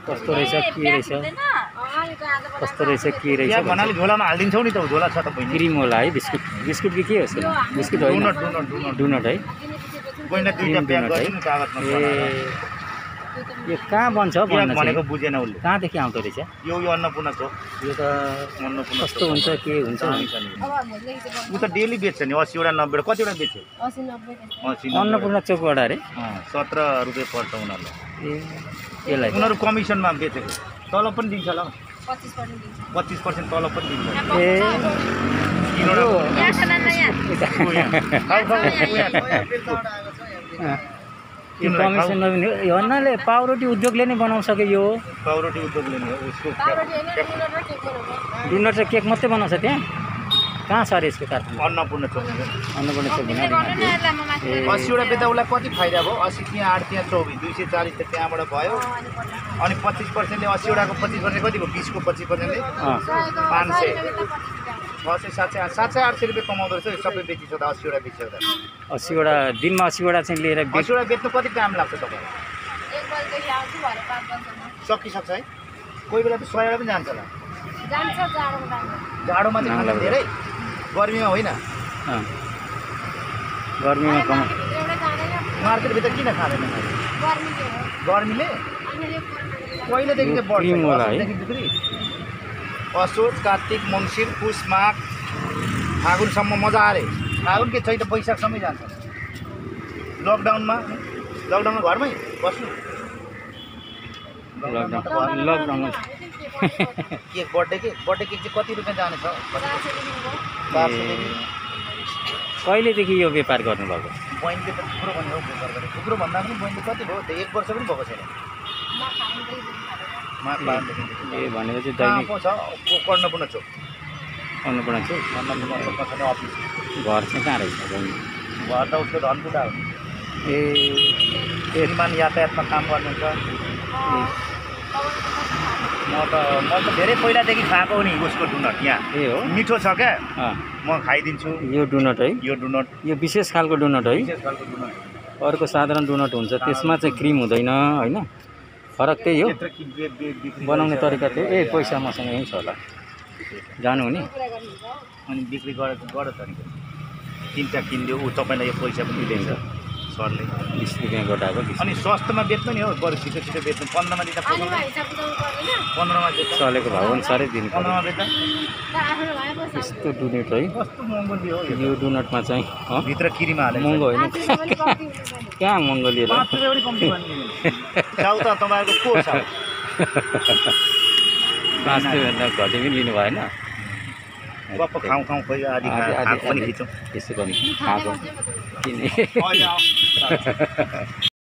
कस्तो रहेछ के रहेछ कस्तो रहेछ के रहेछ यहाँ भन्नाले झोलामा हालिदिन्छौ नि त झोला छ त बहिनी क्रिम होला है बिस्कुट बिस्कुट कि के हो यसको बिस्कुट होइन डोनट है बहिनी दुईटा प्याक गरिदिनु कागजमा ए यो कहाँ बन्छ भन्न भनेको बुझेन उसले कहाँदेखि आउँदो रहेछ यो अन्नपूर्ण चोक यो त अन्नपूर्ण कस्तो हुन्छ के हुन्छ ऊ त डेली बेच्छ नि 80 वटा 90 वटा कतिवटा बेच्छ 80 अन्नपूर्ण चोकबाट अरे 17 रुपैयाँ पर्छ उनीहरूलाई ए यसलाई उनीहरू कमिसनमा बेचेको तलब पनि दिन्छ होला 25% तलब पनि दिन्छ ए यो कमिसनमा पनि भन्नाले पाउरोटी उद्योगले नै बनाउँछ कि यो पाउरोटी उद्योगले नै उसको डोनट र केक मात्रै बनाउँछ त्यहाँ कहाँ छ अरे यसको कारखाना अन्नपूर्ण चोक अन्नपूर्ण चोक 80 वटा बेच्दा उसलाई कति फाइदा भयो 80 त्यहाँ 8 त्यहाँ 24 240 त त्यहाँबाट भयो अनि 25%ले 80 वटाको 25% कति भयो 20 को 25%ले 500 600 700 800 रुपैयाँ कमाउँदो रहेछ सबै बेचिसक्दा 80 वटा बेचिसक्दा 80 वटा दिनमा 80 वटा चाहिँ लिएर 80 वटा बेच्नु कति टाइम लाग्छ तपाईलाई सकिसक्छ है कोही बेला त 100 वटा पनि जान्छ होला जाडोमा चाहिँ खाना धेरै गर्मीमा होइन गर्मीमा कमा मार्केटभित्र किन खाँदैन गर्मीले पहिलेदेखि चाहिँ बढ्छ बिक्री असोज कार्तिक मङ्सिर पुष माघ फागुनसम्म मजाले फागुन के चैत वैशाखसम्मै जान्छ लकडाउनमा घरमै बस्नु लकडाउनमा केक बर्थडे केक चाहिँ कति रुपियाँ जाने छ कहिलेदेखि यो व्यापार गर्नुभएको बहिनीले त थुप्रो भन्यो व्यापार गरेर थुप्रो भन्दा पनि बहिनीले कति भयो त्यो 1 वर्ष पनि भएको छैन ए भनेपछि दैनिक छ अन्नपूर्ण चोक अन्नपूर्ण चोक अफिस घर चाहिँ कहाँ रहेछ घर त उसको धनकुटा हो ए विमान यातायातमा काम गर्नुहुन्छ म त धेरै पहिलादेखि खाएको नि उसको डोनट यहाँ ए हो मिठो छ क्या म खाइदिन्छु यो डोनट है यो डोनट यो विशेष खालको डोनट है विशेष खालको डोनट अर्को साधारण डोनट हुन्छ त्यसमा चाहिँ क्रिम हुँदैन होइन फरक त्यही हो बनाउने तरिका त्यही ए पैसा मसँग यहीँ छ होला जानु हुने अनि बिक्री गर त नि 3टा किनिदियो ऊ तपाईँलाई यो पैसा पनि दिन्छ सरले 20 रुपियाँ घटाएको अनि सस्तोमा बेच्नु नि हो बरु छिटो बेच्नु 15 मा दिँदा 15 मा बेच्दा चलेको भाउ अनुसारै दिनु 15 मा बेच्दा यस्तो डोनट है कस्तो महँगो दियो यो डोनटमा चाहिँ भित्र किरीमा हालेको महँगो होइन कहाँ महँगो लिएर 5 रुपैयाँ पनि कम्ती भन्दिनु चाउ त तपाईँको को छ 5 रुपियाँ घटे पनि लिनु भएन गप्प खाउँ खोइ आदि पनि खिचौँ त्यसो पनि खाएको किने